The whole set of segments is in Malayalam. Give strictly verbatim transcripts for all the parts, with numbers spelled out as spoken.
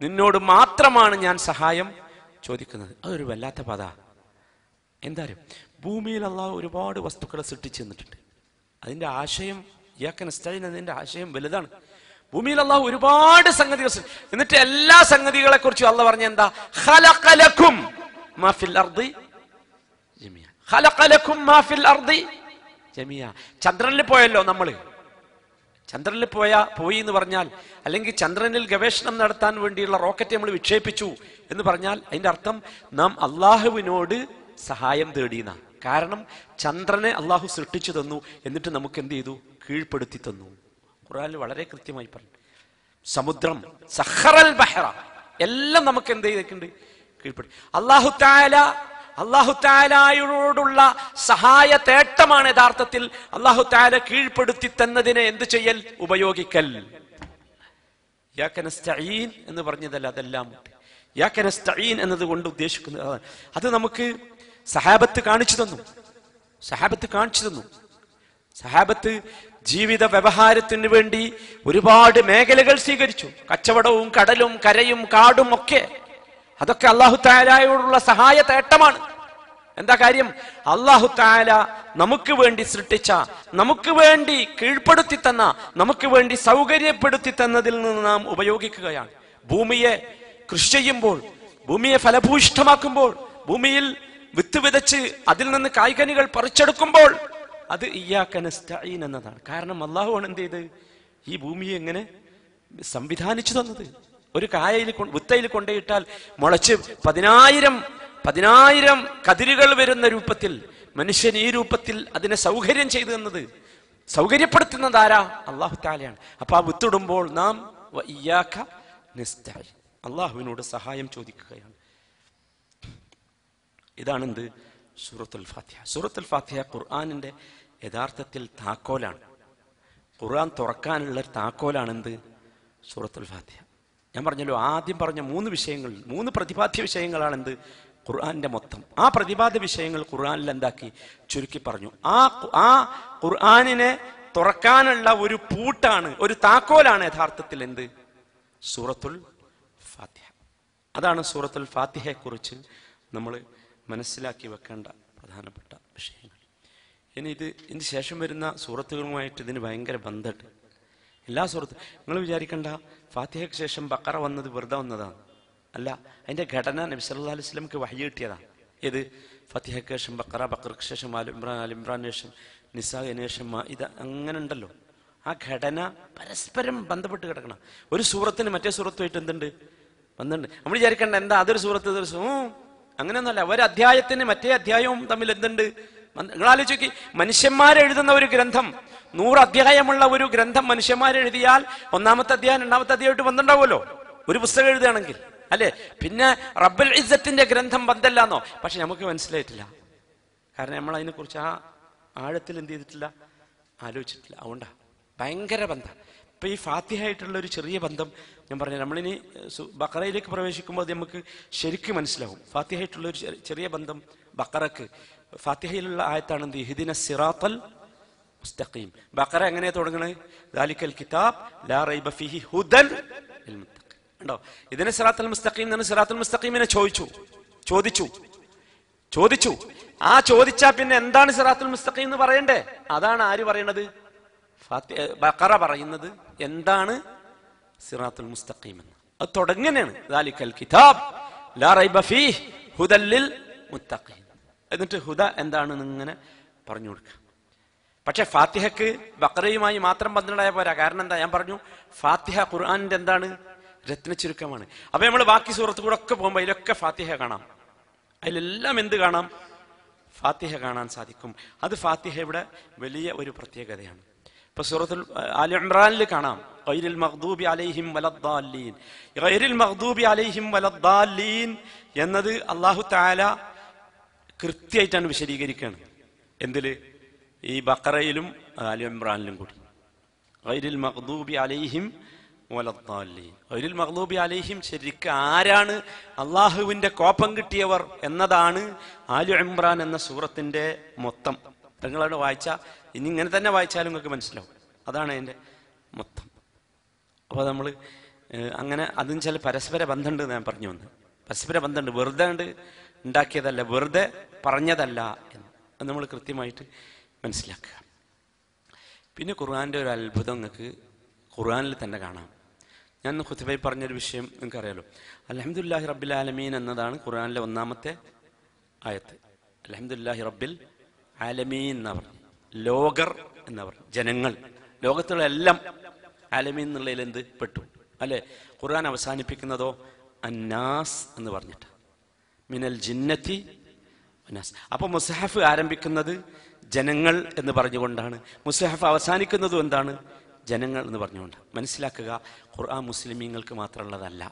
നിന്നോട് മാത്രമാണ് ഞാൻ സഹായം ചോദിക്കുന്നത്. അതൊരു വല്ലാത്ത പദ. എന്താ അറിയോ, ഭൂമിയിൽ അള്ളാഹു ഒരുപാട് വസ്തുക്കളെ സൃഷ്ടിച്ചു തന്നിട്ടുണ്ട്. അതിന്റെ ആശയം ഇയ്യാക നസ്തഈൻ എന്നതിന്റെ ആശയം വലുതാണ്. ഭൂമിയിൽ അള്ളാഹു ഒരുപാട് സംഗതികൾ, എന്നിട്ട് എല്ലാ സംഗതികളെ കുറിച്ചും അള്ളാഹ് പറഞ്ഞ എന്താ, ഖലഖ ലക്കും മാ ഫിൽ അർദി ജമിഅ. ഖലഖ ലക്കും മാ ഫിൽ അർദി ജമിഅ. ചന്ദ്രനിൽ പോയല്ലോ നമ്മള്. ചന്ദ്രനിൽ പോയ പോയി എന്ന് പറഞ്ഞാൽ, അല്ലെങ്കിൽ ചന്ദ്രനിൽ ഗവേഷണം നടത്താൻ വേണ്ടിയുള്ള റോക്കറ്റ് നമ്മൾ വിക്ഷേപിച്ചു എന്ന് പറഞ്ഞാൽ അതിന്റെ അർത്ഥം നാം അള്ളാഹുവിനോട് സഹായം തേടിയെന്ന. കാരണം ചന്ദ്രനെ അള്ളാഹു സൃഷ്ടിച്ചു തന്നു, എന്നിട്ട് നമുക്ക് എന്ത് ചെയ്തു, കീഴ്പ്പെടുത്തി തന്നു. ഖുർആനിൽ വളരെ കൃത്യമായി പറഞ്ഞു. സമുദ്രം, സഖറൽ ബഹറ, എല്ലാം നമുക്ക് എന്ത് ചെയ്തിട്ടുണ്ട്, കീഴ്പ്പെടുത്തി. അല്ലാഹു തആല അല്ലാഹു തആലയോടുള്ള സഹായ തേട്ടമാണ് യഥാർത്ഥത്തിൽ അല്ലാഹു തആല കീഴ്പ്പെടുത്തി തന്നതിനെ എന്ത് ചെയ്യൽ, ഉപയോഗിക്കൽ. ഇയ്യാക നസ്തഈൻ എന്ന് പറഞ്ഞതല്ല, അതെല്ലാം ഇയ്യാക നസ്തഈൻ എന്നതുകൊണ്ട് ഉദ്ദേശിക്കുന്നത് അത് നമുക്ക് സഹാബത്ത് കാണിച്ചു തന്നു. സഹാബത്ത് കാണിച്ചു തന്നു സഹാബത്ത് ജീവിത വ്യവഹാരത്തിന് വേണ്ടി ഒരുപാട് മേഖലകൾ സ്വീകരിച്ചു. കച്ചവടവും കടലും കരയും കാടും ഒക്കെ. അതൊക്കെ അല്ലാഹു തആലയോടുള്ള സഹായ തേട്ടമാണ്. എന്താ കാര്യം, അല്ലാഹു തആല നമുക്ക് വേണ്ടി സൃഷ്ടിച്ച, നമുക്ക് വേണ്ടി കീഴ്പ്പെടുത്തി തന്ന, നമുക്ക് വേണ്ടി സൗകര്യപ്പെടുത്തി തന്നതിൽ നിന്ന് നാം ഉപയോഗിക്കുകയാണ്. ഭൂമിയെ കൃഷി ചെയ്യുമ്പോൾ, ഭൂമിയെ ഫലഭൂയിഷ്ഠമാക്കുമ്പോൾ, ഭൂമിയിൽ വിത്ത് വിതച്ച് അതിൽ നിന്ന് കായ്കനികൾ പറിച്ചെടുക്കുമ്പോൾ അത് ഇയ്യാക നസ്തഈൻ എന്നതാണ്. കാരണം അല്ലാഹുവാണ് എന്ത് ചെയ്ത് ഈ ഭൂമിയെ എങ്ങനെ സംവിധാനിച്ചു തന്നത്. ഒരു കായയിൽ വിത്തയിൽ കൊണ്ടുപോയിട്ടാൽ മുളച്ച് പതിനായിരം പതിനായിരം കതിരുകൾ വരുന്ന രൂപത്തിൽ മനുഷ്യൻ ഈ രൂപത്തിൽ അതിനെ സൗകര്യം ചെയ്തു തന്നത്, സൗകര്യപ്പെടുത്തുന്നത് ആരാ, അല്ലാഹു തആലയാണ്. അപ്പൊ ആ വിത്തിടുമ്പോൾ നാം ഇയ്യാക നസ്തഈൻ, അല്ലാഹുവിനോട് സഹായം ചോദിക്കുകയാണ്. ഇതാണ് എന്ത്, സൂറത്തുൽ ഫാത്തിഹ. സൂറത്തുൽ ഫാത്തിഹ ഖുർആനിന്റെ യഥാർത്ഥത്തിൽ താക്കോലാണ്. ഖുർആൻ തുറക്കാനുള്ള താക്കോലാണ് എന്ത്, സൂറത്തുൽ ഫാത്തിഹ. ഞാൻ പറഞ്ഞല്ലോ, ആദ്യം പറഞ്ഞ മൂന്ന് വിഷയങ്ങൾ, മൂന്ന് പ്രതിപാദ്യ വിഷയങ്ങളാണ് എന്ത്, ഖുർആന്റെ മൊത്തം. ആ പ്രതിപാദ്യ വിഷയങ്ങൾ ഖുർആനിൽ എന്താക്കി, ചുരുക്കി പറഞ്ഞു. ആ ആ ഖുർആനിനെ തുറക്കാനുള്ള ഒരു പൂട്ടാണ്, ഒരു താക്കോലാണ് യഥാർത്ഥത്തിൽ എന്ത്, സൂറത്തുൽ ഫാത്തിഹ. അതാണ് സൂറത്തുൽ ഫാത്തിഹയെ കുറിച്ച് നമ്മൾ മനസ്സിലാക്കി വെക്കേണ്ട പ്രധാനപ്പെട്ട വിഷയങ്ങൾ. ഇനി ഇത് ഇതിന് ശേഷം വരുന്ന സൂറത്തുകളുമായിട്ട് ഇതിന് ഭയങ്കര ബന്ധമുണ്ട്. എല്ലാ സൂറത്തും നിങ്ങൾ വിചാരിക്കേണ്ട ഫാത്തിഹയ്ക്ക് ശേഷം ബഖറ വന്നത് വെറുതെ വന്നതാണ്, അല്ല. അതിന്റെ ഘടന നബി സല്ലല്ലാഹു അലൈഹി വസല്ലമക്ക് വഹ്യ് കിട്ടിയതാണ്. ഏത്, ഫാത്തിഹയ്ക്ക് ശേഷം ബഖറ, ബഖറയ്ക്ക് ശേഷം ആൽ ഇംറാൻ, ആൽ ഇംറാന് ശേഷം നിസാഇന് ശേഷം മാഇദ, അങ്ങനെ ഉണ്ടല്ലോ. ആ ഘടന പരസ്പരം ബന്ധപ്പെട്ട് കിടക്കണം. ഒരു സൂറത്തിന് മറ്റേ സൂറത്തുമായിട്ട് എന്തുണ്ട്, ബന്ധമുണ്ട്. നമ്മൾ വിചാരിക്കേണ്ട എന്താ അതൊരു സൂറത്ത് ഇതൊരു സൂ അങ്ങനെയൊന്നുമല്ല. ഒരു അധ്യായത്തിന് മറ്റേ അധ്യായവും തമ്മിൽ എന്തുണ്ട്. നിങ്ങൾ ആലോചിച്ച്, മനുഷ്യന്മാരെഴുതുന്ന ഒരു ഗ്രന്ഥം, നൂറ് അധ്യായമുള്ള ഒരു ഗ്രന്ഥം മനുഷ്യന്മാരെഴുതിയാൽ ഒന്നാമത്തെ അധ്യായം രണ്ടാമത്തെ അധ്യായമായിട്ട് ബന്ധമുണ്ടാവുമല്ലോ, ഒരു പുസ്തകം എഴുതുകയാണെങ്കിൽ, അല്ലെ? പിന്നെ റബ്ബുൽ ഇസ്സത്തിന്റെ ഗ്രന്ഥം ബന്ധമില്ലാന്നോ? പക്ഷെ നമുക്ക് മനസ്സിലായിട്ടില്ല. കാരണം നമ്മൾ അതിനെക്കുറിച്ച് ആ ആഴത്തിൽ എന്ത് ചെയ്തിട്ടില്ല, ആലോചിച്ചിട്ടില്ല. അതുകൊണ്ടാ ഭയങ്കര ബന്ധം. ഇപ്പൊ ഈ ഫാത്തിഹയായിട്ടുള്ള ഒരു ചെറിയ ബന്ധം ഞാൻ പറഞ്ഞു. നമ്മളിനി ബഖറയിലേക്ക് പ്രവേശിക്കുമ്പോൾ അത് നമുക്ക് ശരിക്കും മനസ്സിലാവും. ഫാത്തിഹയായിട്ടുള്ള ഒരു ചെറിയ ബന്ധം ബഖറക്ക്, ഫാത്തിഹയിലുള്ള ആയത്താണ് എന്ത്, ഇഹ്ദിന സിറാത്തൽ മുസ്തഖീം. ബഖറ എങ്ങനെയാ തുടങ്ങണത്, ദാലിക്കൽ കിതാബ് ലാ റൈബ ഫീഹി ഹുദൻ ലിൽ മുത്തഖീൻ. ഉണ്ടോ, ഇതിനെ സിറാത്തൽ മുസ്തഖീം എന്ന് സിറാത്തുൽ മുസ്തഖീമിനെ ചോദിച്ചു ചോദിച്ചു ചോദിച്ചു ആ ചോദിച്ചാ പിന്നെ എന്താണ് സിറാത്തുൽ മുസ്തഖീം എന്ന് പറയണ്ടേ? അതാണ് ആര് പറയണത്, ഫാത്തിഹ ബഖറ പറയുന്നത് എന്താണ് സിറാത്തുൽ മുസ്തഖീം എന്ന്. അത് തുടങ്ങനെയാണ്, ദാലിക്കൽ കിതാബ് ലാ റൈബ ഫീഹി ഹുദൻ ലിൽ മുത്തഖീൻ. എന്നിട്ട് ഹുദ എന്താണെന്ന് ഇങ്ങനെ പറഞ്ഞു കൊടുക്കുക. പക്ഷെ ഫാത്തിഹക്ക് ബഖറയുമായി മാത്രം ബന്ധമുണ്ടായ പോരാ. കാരണം എന്താ, ഞാൻ പറഞ്ഞു ഫാത്തിഹ ഖുർആനിന്റെ എന്താണ്, രത്ന ചുരുക്കമാണ്. അപ്പൊ നമ്മൾ ബാക്കി സൂറത്ത് കൂടെ ഒക്കെ പോകുമ്പോൾ അതിലൊക്കെ ഫാത്തിഹ കാണാം. അതിലെല്ലാം എന്ത് കാണാം, ഫാത്തിഹ കാണാൻ സാധിക്കും. അത് ഫാത്തിഹയുടെ വലിയ ഒരു പ്രത്യേകതയാണ്. ഇപ്പൊ സൂറത്തുൽ ആൽ ഇംറാനിൽ കാണാം, ഗൈറിൽ മഗ്ദൂബി അലൈഹിം വലദ്ദാലീൻ. ഗൈറിൽ മഗ്ദൂബി അലൈഹിം വലദ്ദാലീൻ എന്നത് അല്ലാഹു തആല കൃത്യമായിട്ടാണ് വിശദീകരിക്കുകയാണ്. എന്തില്, ഈ ബഖറയിലും ആൽ ഇംറാനിലും കൂടി. ഗൈറിൽ മഗ്ദൂബി അലൈഹിം വലദ്ദാലീൻ. ഗൈറിൽ മഗ്ദൂബി അലൈഹിം ശരിക്കും ആരാണ്, അള്ളാഹുവിന്റെ കോപം കിട്ടിയവർ എന്നതാണ് ആൽ ഇംറാൻ എന്ന സൂറത്തിന്റെ മൊത്തം. നിങ്ങളവിടെ വായിച്ച, ഇനി ഇങ്ങനെ തന്നെ വായിച്ചാലും നിങ്ങൾക്ക് മനസ്സിലാവും. അതാണ് അതിന്റെ മൊത്തം. അപ്പൊ നമ്മൾ അങ്ങനെ അതും ചില പരസ്പര ബന്ധമുണ്ട് ഞാൻ പറഞ്ഞു വന്ന്. പരസ്പര ബന്ധമുണ്ട്, വെറുതെ ഉണ്ട് ഉണ്ടാക്കിയതല്ല, വെറുതെ പറഞ്ഞതല്ല എന്ന് അത് നമ്മൾ കൃത്യമായിട്ട് മനസ്സിലാക്കുക. പിന്നെ ഖുർആൻ്റെ ഒരു അത്ഭുതം നിങ്ങൾക്ക് ഖുർആനിൽ തന്നെ കാണാം. ഞാൻ ഖുതുബയിൽ പറഞ്ഞൊരു വിഷയം നിങ്ങൾക്കറിയാലോ. അൽഹംദുലില്ലാഹി റബ്ബിൽ ആലമീൻ എന്നതാണ് ഖുർആനിലെ ഒന്നാമത്തെ ആയത്ത്. അൽഹംദുലില്ലാഹി റബ്ബിൽ ആലമീൻ എന്നാ പറഞ്ഞു, ലോകർ എന്നാ പറഞ്ഞു, ജനങ്ങൾ, ലോകത്തുള്ള എല്ലാം ആലമീൻ എന്നുള്ളതിൽ എന്ത് പെട്ടു അല്ലെ. ഖുർആൻ അവസാനിപ്പിക്കുന്നതോ അന്നാസ് എന്ന് പറഞ്ഞിട്ട്, മിനൽ ജിന്നത്തി അന്നാസ്. അപ്പൊ മുസ്ഹഫ് ആരംഭിക്കുന്നത് ജനങ്ങൾ എന്ന് പറഞ്ഞുകൊണ്ടാണ്, മുസ്ഹഫ് അവസാനിക്കുന്നതും എന്താണ്, ജനങ്ങൾ എന്ന് പറഞ്ഞുകൊണ്ട്. മനസ്സിലാക്കുക, ഖുർആൻ മുസ്ലിമീങ്ങൾക്ക് മാത്രമുള്ളതല്ല,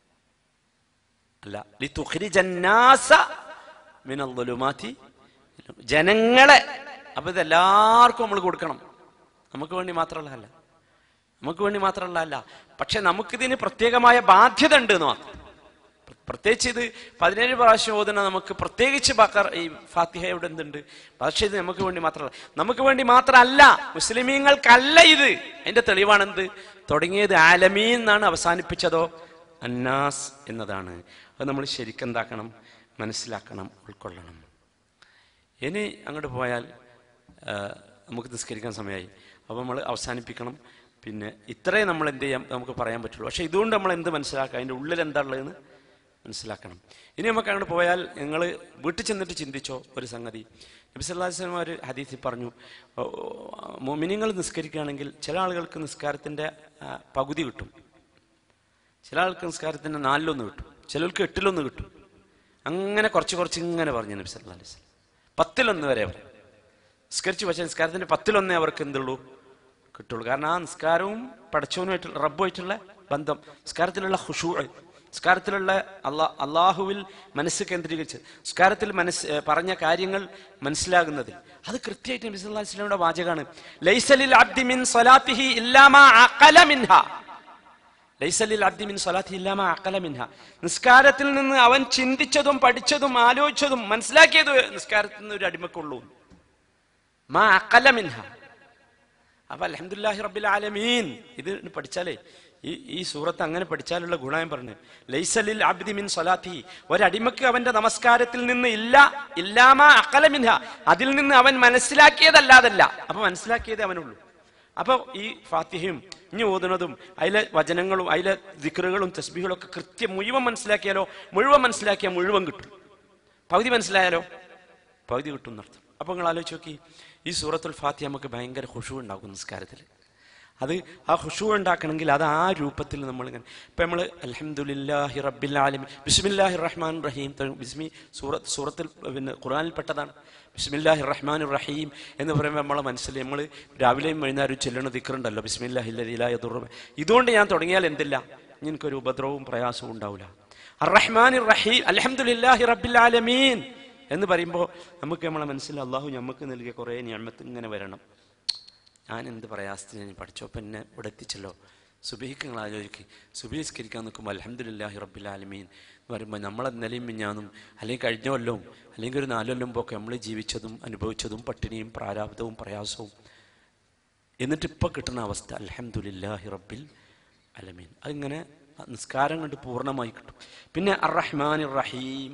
അല്ല. ലിതുഖ്രിജന്നാസ മിനൽ ളുലുമാതി, ജനങ്ങളെ. അപ്പൊ ഇതെല്ലാവർക്കും നമ്മൾ കൊടുക്കണം, നമുക്ക് വേണ്ടി മാത്രമുള്ളതല്ല, നമുക്ക് വേണ്ടി മാത്രമുള്ളതല്ല. പക്ഷെ നമുക്കിതിന് പ്രത്യേകമായ ബാധ്യത ഉണ്ട് എന്ന് മാത്രം. പ്രത്യേകിച്ച് ഇത് പതിനേഴ് പ്രാവശ്യം ഓതുന്ന നമുക്ക് പ്രത്യേകിച്ച് ബഖറ ഈ ഫാത്തിഹയുടെ എന്തുണ്ട്, പക്ഷേ ഇത് നമുക്ക് വേണ്ടി മാത്രമല്ല, നമുക്ക് വേണ്ടി മാത്രമല്ല, മുസ്ലിമീങ്ങൾക്കല്ല ഇത്. അതിന്റെ തെളിവാണെന്ത്, തുടങ്ങിയത് ആലമീൻ എന്നാണ്, അവസാനിപ്പിച്ചതോ അന്നാസ് എന്നതാണ്. അത് നമ്മൾ ശരിക്കും എന്താക്കണം, മനസ്സിലാക്കണം, ഉൾക്കൊള്ളണം. ഇനി അങ്ങോട്ട് പോയാൽ നമുക്ക് നിസ്കരിക്കാൻ സമയമായി, അപ്പോൾ നമ്മൾ അവസാനിപ്പിക്കണം. പിന്നെ ഇത്രയും നമ്മൾ എന്ത് ചെയ്യാം നമുക്ക് പറയാൻ പറ്റുള്ളൂ. പക്ഷെ ഇതുകൊണ്ട് നമ്മൾ എന്ത് മനസ്സിലാക്കുക, അതിൻ്റെ ഉള്ളിൽ എന്താ ഉള്ളതെന്ന് മനസ്സിലാക്കണം. ഇനി നമുക്ക് അങ്ങോട്ട് പോയാൽ, നിങ്ങൾ വീട്ടിൽ ചെന്നിട്ട് ചിന്തിച്ചോ ഒരു സംഗതി. നബി സല്ലല്ലാഹു അലൈഹി വസല്ലം ഒരു ഹദീസിൽ പറഞ്ഞു, മുഅ്മിനീങ്ങൾ നിസ്കരിക്കുകയാണെങ്കിൽ ചില ആളുകൾക്ക് നിസ്കാരത്തിൻ്റെ പകുതി കിട്ടും, ചില ആൾക്ക് നിസ്കാരത്തിൻ്റെ നാലിലൊന്ന് കിട്ടും, ചിലർക്ക് എട്ടിലൊന്ന് കിട്ടും. അങ്ങനെ കുറച്ച് കുറച്ച് ഇങ്ങനെ പറഞ്ഞു നബി സല്ലല്ലാഹു അലൈഹി വസല്ലം. പത്തിലൊന്ന് വരെ അവർ നിസ്കരിച്ചു, പക്ഷേ നിസ്കാരത്തിൻ്റെ പത്തിലൊന്നേ അവർക്ക് എന്തുള്ളൂ കിട്ടുള്ളൂ. കാരണം ആ നിസ്കാരവും പടച്ചവനുമായിട്ടുള്ള റബ്ബുമായിട്ടുള്ള ബന്ധം, നിസ്കാരത്തിലുള്ള ഖുശൂ, നിസ്കാരത്തിലുള്ള അള്ളാ അള്ളാഹുവിൽ മനസ്സ് കേന്ദ്രീകരിച്ച് നിസ്കാരത്തിൽ മനസ്സ് പറഞ്ഞ കാര്യങ്ങൾ മനസ്സിലാകുന്നതിൽ അത് കൃത്യമായിട്ട് നബി സല്ലല്ലാഹു അലൈഹി വസല്ലമയുടെ വാചകമാണ്. ലൈസലിൽ അബ്ദി മിൻ സ്വലാത്തിഹി ഇല്ലാ മാ അഖല മിൻഹാ, ലൈസലിൽ അബ്ദി മിൻ സ്വലാത്തിഹി ഇല്ലാ മാ അഖല മിൻഹാ. നിസ്കാരത്തിൽ നിന്ന് അവൻ ചിന്തിച്ചതും പഠിച്ചതും ആലോചിച്ചതും മനസ്സിലാക്കിയത് നിസ്കാരത്തിൽ നിന്ന് ഒരു അടിമക്കുള്ളൂ. മാ അഖല മിൻഹാ. അപ്പൊ അൽഹംദുലില്ലാഹി റബ്ബിൽ ആലമീൻ ഇത് പഠിച്ചാലേ ഈ ഈ സൂറത്ത് അങ്ങനെ പഠിച്ചാലുള്ള ഗുണം പറഞ്ഞു. ലൈസലിൽ അബ്ദി മിൻ സ്വലാത്തിഹി, ഒരടിമക്ക് അവന്റെ നമസ്കാരത്തിൽ നിന്ന് ഇല്ല ഇല്ലാമാ അഖല മിൻഹ, അതിൽ നിന്ന് അവൻ മനസ്സിലാക്കിയതല്ലാതല്ല. അപ്പൊ മനസ്സിലാക്കിയതേ അവനുള്ളൂ. അപ്പൊ ഈ ഫാത്തിഹയും ഇനി ഓതുന്നതും അതിലെ വചനങ്ങളും അതിലെ ദിക്റുകളും തസ്ബീഹുകളും ഒക്കെ കൃത്യം മുഴുവൻ മനസ്സിലാക്കിയാലോ, മുഴുവൻ മനസ്സിലാക്കിയാൽ മുഴുവൻ കിട്ടും. പകുതി മനസ്സിലായാലോ പകുതി കിട്ടും എന്നർത്ഥം. അപ്പൊ നിങ്ങൾ ആലോചിച്ച് നോക്കി, ഈ സൂറത്തുൽ ഫാത്തിഹ നമുക്ക് ഭയങ്കര ഖുശൂ ഉണ്ടാകും നിസ്കാരത്തിൽ. അത് ആ ഖുശൂ ഉണ്ടാക്കണമെങ്കിൽ അത് ആ രൂപത്തിൽ നമ്മൾ ഇങ്ങനെ ഇപ്പം നമ്മൾ അൽഹംദുലില്ലാഹി റബ്ബിൽ ആലമീൻ ബിസ്മില്ലാഹിർ റഹ്മാനിർ റഹീം, ബിസ്മി സൂറത്ത് സൂറത്തിൽ പിന്നെ ഖുർആനിൽപ്പെട്ടതാണ്. ബിസ്മില്ലാഹിർ റഹ്മാനിർ റഹീം എന്ന് പറയുമ്പോൾ നമ്മളെ മനസ്സിൽ നമ്മൾ രാവിലെയും വൈകുന്നേരം ചെല്ലുന്ന ദിക്റുണ്ടല്ലോ, ബിസ്മില്ലാഹിൽ ലദീ ലാ യദുറു. ഇതുകൊണ്ട് ഞാൻ തുടങ്ങിയാൽ എന്തില്ല, എനിക്കൊരു ഉപദ്രവവും പ്രയാസവും ഉണ്ടാവില്ല. അർ റഹ്മാനിർ റഹീം അൽഹംദുലില്ലാഹി റബ്ബിൽ ആലമീൻ എന്ന് പറയുമ്പോൾ നമുക്ക് നമ്മളെ മനസ്സിൽ അള്ളാഹു നമുക്ക് നൽകിയ കുറേ നിഅമത്ത് ഇങ്ങനെ വരണം. ഞാൻ എന്ത് പ്രയാസത്തിന് പഠിച്ചോ, അപ്പം എന്നെ ഇവിടെ എത്തിച്ചല്ലോ. സുബഹിക്ക് നിങ്ങൾ ആലോചിക്കുക, സുബഹിസ്കരിക്കാൻ നിൽക്കുമ്പോൾ അൽഹംദുലില്ലാഹി റബ്ബിൽ ആലമീൻ എന്ന് പറയുമ്പോൾ നമ്മളെ ഇന്നലെയും മിഞ്ഞാന്നും അല്ലെങ്കിൽ കഴിഞ്ഞ കൊല്ലവും അല്ലെങ്കിൽ ഒരു നാലൊല്ലം പോക്കെ നമ്മൾ ജീവിച്ചതും അനുഭവിച്ചതും പട്ടിണിയും പ്രാരാബ്ദവും പ്രയാസവും, എന്നിട്ട് ഇപ്പം കിട്ടുന്ന അവസ്ഥ അൽഹംദുലില്ലാഹി റബ്ബിൽ ആലമീൻ. അതിങ്ങനെ നിസ്കാരം കൊണ്ട് പൂർണ്ണമായി കിട്ടും. പിന്നെ അർ റഹ്മാനിർ റഹീം,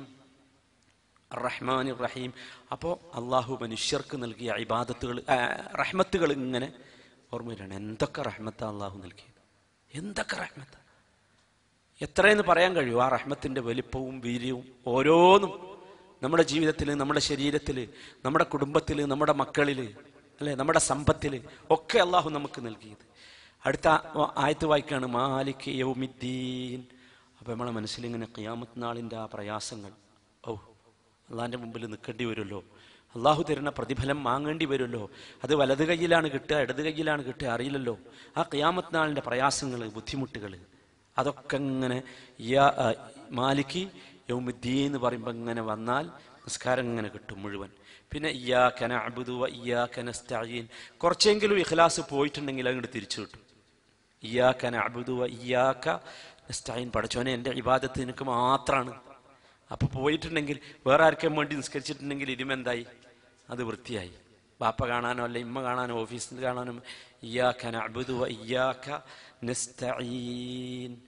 റഹ്മാനിർ റഹീം. അപ്പോൾ അള്ളാഹു മനുഷ്യർക്ക് നൽകിയ ഇബാദത്തുകൾ റഹ്മത്തുകൾ ഇങ്ങനെ ഓർമ്മയിലാണ്. എന്തൊക്കെ റഹ്മത്താ അള്ളാഹു നൽകിയത്, എന്തൊക്കെ റഹ്മത്ത, എത്രയെന്ന് പറയാൻ കഴിയും. ആ റഹ്മത്തിൻ്റെ വലിപ്പവും വീര്യവും ഓരോന്നും നമ്മുടെ ജീവിതത്തിൽ, നമ്മുടെ ശരീരത്തിൽ, നമ്മുടെ കുടുംബത്തിൽ, നമ്മുടെ മക്കളിൽ, അല്ലെ, നമ്മുടെ സമ്പത്തിൽ ഒക്കെ അള്ളാഹു നമുക്ക് നൽകിയത്. അടുത്ത ആയത്ത് വായിക്കാണ് മാലിക് യൗമിദ്ദീൻ. അപ്പോൾ നമ്മളെ മനസ്സിലിങ്ങനെ ഖിയാമത്ത് നാളിൻ്റെ ആ പ്രയാസങ്ങൾ, ഓ അള്ളാഹിൻ്റെ മുമ്പിൽ നിൽക്കേണ്ടി വരുമല്ലോ, അള്ളാഹു തരുന്ന പ്രതിഫലം വാങ്ങേണ്ടി വരുമല്ലോ, അത് വലത് കൈയിലാണ് കിട്ടുക ഇടത് കൈയിലാണ് കിട്ടുക അറിയില്ലല്ലോ. ആ ഖിയാമത്ത് നാളിൻ്റെ പ്രയാസങ്ങൾ, ബുദ്ധിമുട്ടുകൾ, അതൊക്കെ ഇങ്ങനെ യാ മാലിക് യൗമിദ്ദീൻ എന്ന് പറയുമ്പോൾ ഇങ്ങനെ വന്നാൽ നിസ്കാരം ഇങ്ങനെ കിട്ടും മുഴുവൻ. പിന്നെ ഇയ്യാക നഅ്ബുദു വ ഇയ്യാക നസ്തഈൻ, കുറച്ചെങ്കിലും ഇഖ്ലാസ് പോയിട്ടുണ്ടെങ്കിൽ അങ്ങോട്ട് തിരിച്ചു കിട്ടും. ഇയ്യാക നഅ്ബുദു വ ഇയ്യാക നസ്തഈൻ, പഠിച്ചോനെ എൻ്റെ ഇബാദത്ത് നിനക്ക് മാത്രമാണ്. അപ്പോൾ പോയിട്ടുണ്ടെങ്കിൽ വേറെ ആർക്കും വേണ്ടി നിസ്കരിച്ചിട്ടുണ്ടെങ്കിൽ ഇരുമെന്തായി, അത് വൃത്തിയായി. ബാപ്പ കാണാനോ അല്ല ഇമ്മ കാണാനോ ഓഫീസിൽ കാണാനോ. ഇയ്യാക നഅ്ബുദു വ ഇയ്യാക നസ്തഈൻ.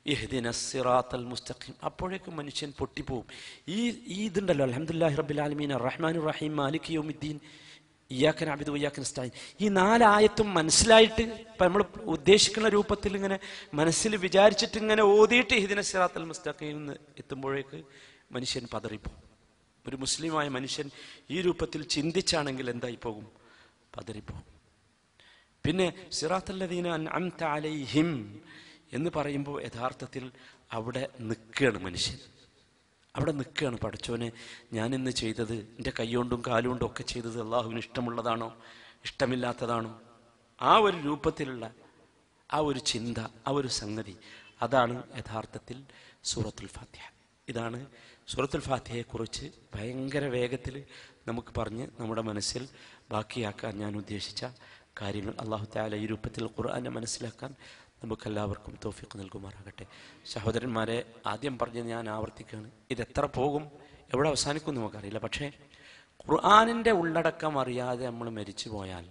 ഇഹ്ദിനസ് സിറാത്തൽ മുസ്തഖീം. അപ്പോഴേക്കും മനുഷ്യൻ പൊട്ടിപ്പോവും. ഈ ഈ ഇതുണ്ടല്ലോ, അൽഹംദുലില്ലാഹി റബ്ബിൽ ആലമീൻ അർറഹ്മാനിർ റഹീം മാലികി യൗമിദ്ദീൻ ഇയ്യാക നഅ്ബുദു വഇയ്യാക നസ്തഈൻ, ഈ നാലായത്തും മനസ്സിലായിട്ട് ഇപ്പം നമ്മൾ ഉദ്ദേശിക്കുന്ന രൂപത്തിൽ ഇങ്ങനെ മനസ്സിൽ വിചാരിച്ചിട്ട് ഇങ്ങനെ ഓതിയിട്ട് ഇഹ്ദിനസ് സിറാത്തൽ മുസ്തഖീം എന്ന് എത്തുമ്പോഴേക്ക് മനുഷ്യൻ പതറിപ്പോകും. ഒരു മുസ്ലിമായ മനുഷ്യൻ ഈ രൂപത്തിൽ ചിന്തിച്ചാണെങ്കിൽ എന്തായി പോകും? പതറിപ്പോകും. പിന്നെ സിറാത്തല്ലദീന അൻഅംത അലൈഹിം എന്ന് പറയുമ്പോൾ യഥാർത്ഥത്തിൽ അവിടെ നിൽക്കുകയാണ് മനുഷ്യൻ. അവിടെ നിൽക്കുകയാണ്. പടച്ചോനെ, ഞാനിന്ന് ചെയ്തത്, എൻ്റെ കൈകൊണ്ടും കാലുകൊണ്ടും ഒക്കെ ചെയ്തത് അള്ളാഹുവിന് ഇഷ്ടമുള്ളതാണോ ഇഷ്ടമില്ലാത്തതാണോ? ആ ഒരു രൂപത്തിലുള്ള ആ ഒരു ചിന്ത, ആ ഒരു സംഗതി, അതാണ് യഥാർത്ഥത്തിൽ സൂറത്തുൽ ഫാത്തിഹ. ഇതാണ് സൂറത്തുൽ ഫാത്തിഹയെക്കുറിച്ച് ഭയങ്കര വേഗത്തിൽ നമുക്ക് പറഞ്ഞ് നമ്മുടെ മനസ്സിൽ ബാക്കിയാക്കാൻ ഞാൻ ഉദ്ദേശിച്ച കാര്യങ്ങൾ. അള്ളാഹു തആല ഈ രൂപത്തിൽ ഖുർആനെ മനസ്സിലാക്കാൻ നമുക്കെല്ലാവർക്കും തൗഫീഖ് നൽകുമാറാകട്ടെ. സഹോദരന്മാരെ, ആദ്യം പറഞ്ഞത് ഞാൻ ആവർത്തിക്കുകയാണ്. ഇതെത്ര പോകും, എവിടെ അവസാനിക്കും നമുക്കറിയില്ല. പക്ഷേ ഖുർആനിൻ്റെ ഉള്ളടക്കം അറിയാതെ നമ്മൾ മരിച്ചു പോയാൽ,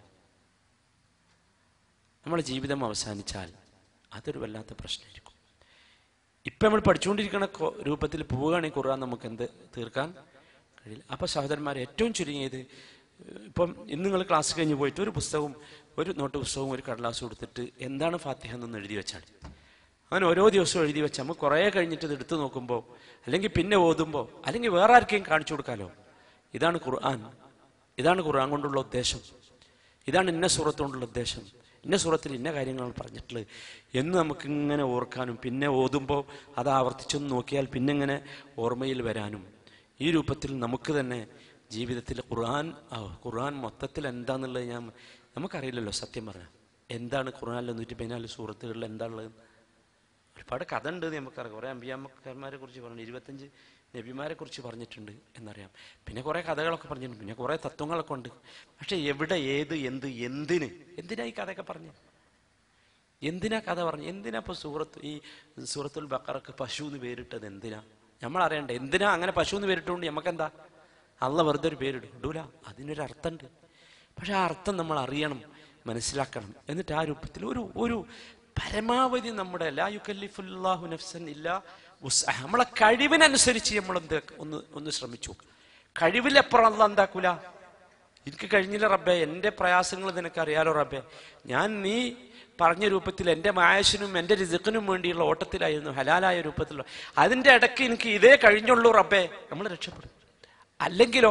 നമ്മുടെ ജീവിതം അവസാനിച്ചാൽ അതൊരു വല്ലാത്ത പ്രശ്നമായിരിക്കും. ഇപ്പം നമ്മൾ പഠിച്ചുകൊണ്ടിരിക്കുന്ന രൂപത്തിൽ പോവുകയാണെങ്കിൽ ഖുർആൻ നമുക്ക് എന്ത് തീർക്കാൻ കഴിയില്ല. അപ്പോൾ സഹോദരന്മാരെ, ഏറ്റവും ചുരുങ്ങിയത് ഇപ്പം ഇന്ന് നിങ്ങൾ ക്ലാസ് കഴിഞ്ഞ് പോയിട്ട് ഒരു പുസ്തകവും ഒരു നോട്ട് പുസ്തകവും ഒരു കടലാസും കൊടുത്തിട്ട് എന്താണ് ഫാത്തിഹ എന്നൊന്ന് എഴുതി വെച്ചാൽ, അങ്ങനെ ഓരോ ദിവസവും എഴുതി വെച്ചാൽ നമുക്ക് കുറേ കഴിഞ്ഞിട്ട് ഇത് എടുത്തു നോക്കുമ്പോൾ, അല്ലെങ്കിൽ പിന്നെ ഓതുമ്പോൾ, അല്ലെങ്കിൽ വേറെ ആർക്കെങ്കിലും കാണിച്ചു കൊടുക്കാമല്ലോ. ഇതാണ് ഖുർആൻ, ഇതാണ് ഖുർആൻ കൊണ്ടുള്ള ഉദ്ദേശം, ഇതാണ് ഇന്ന സൂറത്ത് കൊണ്ടുള്ള ഉദ്ദേശം, ഇന്ന സൂറത്തിൽ ഇന്ന കാര്യങ്ങളാണ് പറഞ്ഞിട്ടുള്ളത് എന്ന് നമുക്കിങ്ങനെ ഓർക്കാനും, പിന്നെ ഓതുമ്പോൾ അത് ആവർത്തിച്ചൊന്ന് നോക്കിയാൽ പിന്നെ ഇങ്ങനെ ഓർമ്മയിൽ വരാനും, ഈ രൂപത്തിൽ നമുക്ക് തന്നെ ജീവിതത്തിൽ ഖുർആൻ ഖുർആൻ മൊത്തത്തിൽ എന്താണെന്നുള്ളത് ഞാൻ നമുക്കറിയില്ലല്ലോ. സത്യം പറഞ്ഞാൽ എന്താണ് ഖുർആനിൽ നൂറ്റി പതിനാല് സൂറത്തുകളിൽ എന്താണുള്ളത്? ഒരുപാട് കഥ ഉണ്ട് നമുക്കറിയാം. കുറേ അമ്പിയാമാരെ കുറിച്ച് പറഞ്ഞു, ഇരുപത്തഞ്ച് നബിമാരെ കുറിച്ച് പറഞ്ഞിട്ടുണ്ട് എന്നറിയാം. പിന്നെ കുറേ കഥകളൊക്കെ പറഞ്ഞിട്ടുണ്ട്, പിന്നെ കുറേ തത്വങ്ങളൊക്കെ ഉണ്ട്. പക്ഷെ എവിടെ, ഏത്, എന്ത്, എന്തിന് എന്തിനാ ഈ കഥയൊക്കെ പറഞ്ഞ്? എന്തിനാ കഥ പറഞ്ഞു? എന്തിനാ ഇപ്പോൾ സൂറത്ത് ഈ സൂറത്തുൽ ബഖറക്ക് പശു എന്ന് പേരിട്ടത് എന്തിനാ? നമ്മൾ അറിയണ്ടേ എന്തിനാ അങ്ങനെ പശു എന്ന് പേരിട്ടുകൊണ്ട് നമുക്കെന്താ? അള്ള വെറുതെ ഒരു പേരിടും, ഇടൂല. അതിനൊരർത്ഥമുണ്ട്. പക്ഷെ ആ അർത്ഥം നമ്മൾ അറിയണം, മനസ്സിലാക്കണം. എന്നിട്ട് ആ രൂപത്തിൽ ഒരു ഒരു പരമാവധി നമ്മുടെ ലാ യുകല്ലിഫുല്ലാഹു നഫ്സൻ ഇല്ലാ വുസ്അഹ, നമ്മളെ കഴിവിനനുസരിച്ച് നമ്മൾ എന്ത് ഒന്ന് ഒന്ന് ശ്രമിച്ചു. കഴിവിലപ്പുറം അള്ളാഹ് എന്താക്കൂല. എനിക്ക് കഴിഞ്ഞില്ല റബ്ബേ, എൻ്റെ പ്രയാസങ്ങൾ നിനക്കറിയാലോ റബ്ബേ, ഞാൻ നീ പറഞ്ഞ രൂപത്തിൽ എൻ്റെ മായശിനും എൻ്റെ റിസ്ഖിനും വേണ്ടിയുള്ള ഓട്ടത്തിലായിരുന്നു, ഹലാലായ രൂപത്തിലുള്ള. അതിൻ്റെ ഇടയ്ക്ക് എനിക്ക് ഇതേ കഴിഞ്ഞുള്ളൂ റബ്ബേ, നമ്മൾ രക്ഷപ്പെടും. അല്ലെങ്കിലോ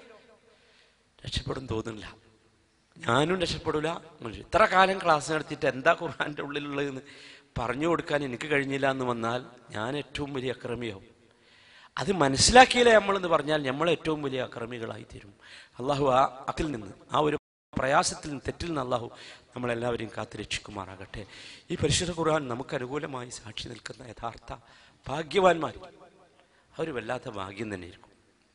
രക്ഷപ്പെടും തോന്നുന്നില്ല, ഞാനും രക്ഷപ്പെടില്ല. ഇത്ര കാലം ക്ലാസ് നടത്തിയിട്ട് എന്താ ഖുർആൻ്റെ ഉള്ളിലുള്ളതെന്ന് പറഞ്ഞു കൊടുക്കാൻ എനിക്ക് കഴിഞ്ഞില്ല എന്ന് വന്നാൽ ഞാൻ ഏറ്റവും വലിയ അക്രമിയാവും. അത് മനസ്സിലാക്കിയില്ലേ നമ്മളെന്ന് പറഞ്ഞാൽ നമ്മൾ ഏറ്റവും വലിയ അക്രമികളായി തീരും. അള്ളാഹു ആ അതിൽ നിന്ന്, ആ ഒരു പ്രയാസത്തിൽ നിന്ന്, തെറ്റിൽ നിന്ന് അള്ളാഹു നമ്മളെല്ലാവരെയും കാത്തു രക്ഷിക്കുമാറാകട്ടെ. ഈ പരിശുദ്ധ ഖുർആൻ നമുക്ക് അനുകൂലമായി സാക്ഷി നിൽക്കുന്ന യഥാർത്ഥ ഭാഗ്യവാന്മാർ, അവർ വല്ലാത്ത ഭാഗ്യം തന്നെയായിരിക്കും.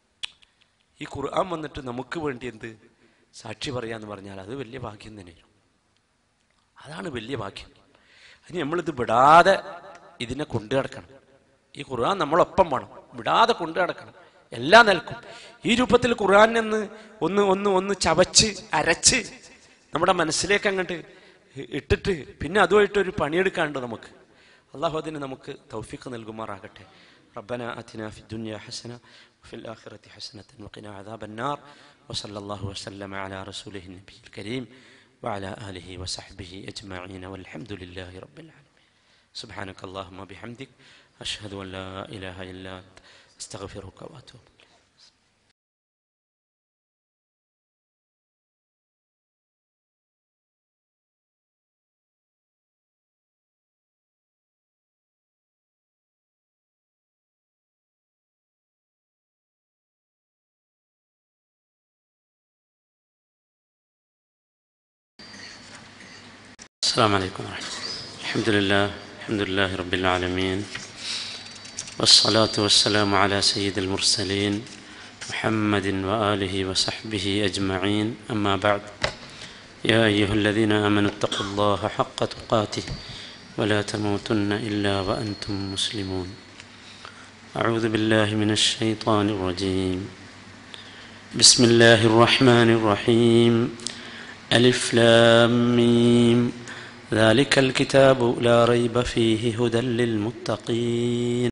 ഈ ഖുർആൻ വന്നിട്ട് നമുക്ക് വേണ്ടി എന്ത് സാക്ഷി പറയാന്ന് പറഞ്ഞാൽ അത് വലിയ ഭാഗ്യം തന്നെയായിരിക്കും. അതാണ് വലിയ ഭാഗ്യം. അതിന് നമ്മളിത് വിടാതെ ഇതിനെ കൊണ്ടു നടക്കണം. ഈ ഖുർആൻ നമ്മളൊപ്പം വേണം, വിടാതെ കൊണ്ടു നടക്കണം. എല്ലാം നിൽക്കും ഈ രൂപത്തിൽ ഖുർആൻ എന്ന് ഒന്ന് ഒന്ന് ഒന്ന് ചവച്ച് അരച്ച് നമ്മുടെ മനസ്സിലേക്ക് അങ്ങോട്ട് ഇട്ടിട്ട് പിന്നെ അതുമായിട്ടൊരു പണിയെടുക്കാണ്ട് നമുക്ക്. അള്ളാഹു അതിന് നമുക്ക് തൗഫീഖ് നൽകുമാറാകട്ടെ. ربنا آتنا في الدنيا حسنة وفي الآخرة حسنة وقنا عذاب النار وصلى الله وسلم على رسوله النبي الكريم وعلى آله وصحبه أجمعين والحمد لله رب العالمين. سبحانك اللهم وبحمدك أشهد أن لا إله إلا أنت أستغفرك وأتوب. السلام عليكم ورحمة الله. الحمد لله الحمد لله رب العالمين والصلاة والسلام على سيد المرسلين محمد وآله وصحبه أجمعين. أما بعد، يا أيها الذين آمنوا اتقوا الله حق تقاته ولا تموتن إلا وأنتم مسلمون. أعوذ بالله من الشيطان الرجيم. بسم الله الرحمن الرحيم. ألف لام ميم ذلك الكتاب لا ريب فيه هدى للمتقين